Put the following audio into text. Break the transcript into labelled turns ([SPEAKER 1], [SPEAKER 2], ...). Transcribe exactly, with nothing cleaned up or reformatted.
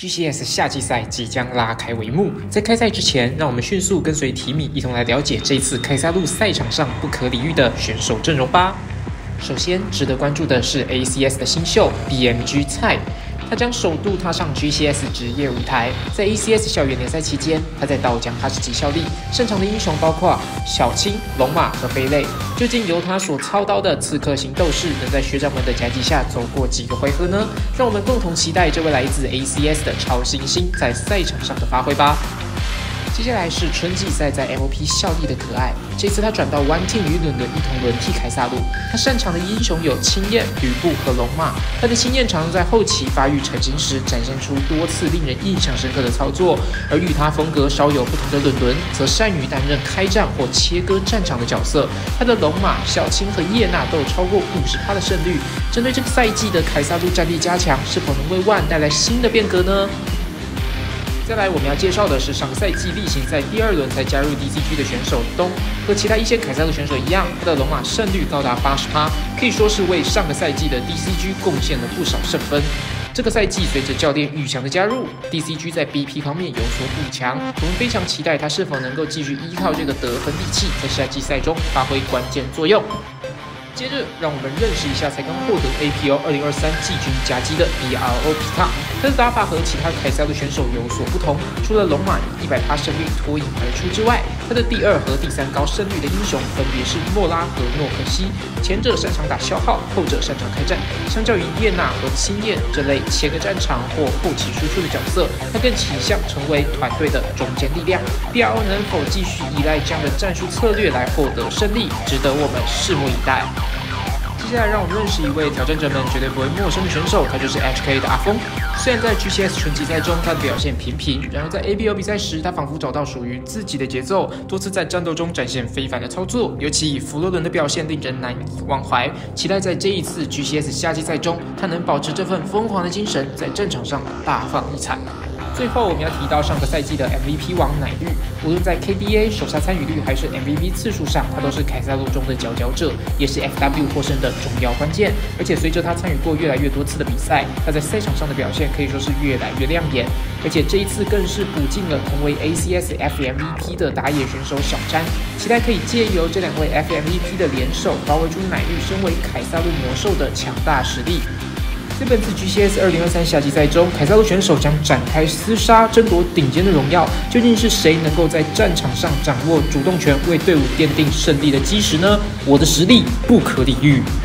[SPEAKER 1] G C S 夏季赛即将拉开帷幕，在开赛之前，让我们迅速跟随提米一同来了解这次凯撒路赛场上不可理喻的选手阵容吧。首先，值得关注的是 A C S 的新秀 B M G 蔡，他将首度踏上 G C S 职业舞台。在 A C S 校园联赛期间，他在道江哈士奇效力，擅长的英雄包括小青、龙马和飞类。究竟由他所操刀的刺客型斗士，能在学长们的夹击下走过几个回合呢？让我们共同期待这位来自 A C S 的超新星在赛场上的发挥吧。接下来是春季赛在 M O P 效力的可爱，这次他转到 One Team 与伦伦一同轮替凯撒路。他擅长的英雄有青焰、吕布和龙马。他的青焰常在后期发育成型时展现出多次令人印象深刻的操作，而与他风格稍有不同的伦伦，则善于担任开战或切割战场的角色。他的龙马、小青和叶娜都有超过 百分之五十 的胜率。针对这个赛季的凯撒路战力加强，是否能为 One 带来新的变革呢？再来，我们要介绍的是上个赛季例行赛第二轮才加入 D C G 的选手东，和其他一线凯撒路选手一样，他的龙马胜率高达 百分之八十， 可以说是为上个赛季的 D C G 贡献了不少胜分。这个赛季随着教练宇翔的加入 ，D C G 在 B P 方面有所补强，我们非常期待他是否能够继续依靠这个得分利器，在夏季赛中发挥关键作用。接着，让我们认识一下才刚获得 A P L 二零二三季军夹击的 B R O 皮塔。他的打法和其他凯撒路选手有所不同，除了龙马以 百分之百 胜率脱颖而出之外，他的第二和第三高胜率的英雄分别是莫拉和诺克西，前者擅长打消耗，后者擅长开战。相较于叶娜和青焰这类切割战场或后期输出的角色，他更倾向成为团队的中坚力量。B R O 能否继续依赖这样的战术策略来获得胜利，值得我们拭目以待。接下来让我们认识一位挑战者们绝对不会陌生的选手，他就是 H K 的阿峰。虽然在 G C S 春季赛中他的表现平平，然而在 A B L 比赛时，他仿佛找到属于自己的节奏，多次在战斗中展现非凡的操作，尤其以弗洛伦的表现令人难以忘怀。期待在这一次 G C S 夏季赛中，他能保持这份疯狂的精神，在战场上大放异彩。最后，我们要提到上个赛季的 M V P 王乃绿，无论在 K D A 手下参与率还是 M V P 次数上，他都是凯撒路中的佼佼者，也是 F W 获胜的重要关键。而且随着他参与过越来越多次的比赛，他在赛场上的表现可以说是越来越亮眼。而且这一次更是补进了同为 A C S F M V P 的打野选手小詹，期待可以借由这两位 F M V P 的联手，发挥出乃绿身为凯撒路魔兽的强大实力。在本次 G C S 二零二三夏季赛中，凯撒路选手将展开厮杀，争夺顶尖的荣耀。究竟是谁能够在战场上掌握主动权，为队伍奠定胜利的基石呢？我的实力不可理喻。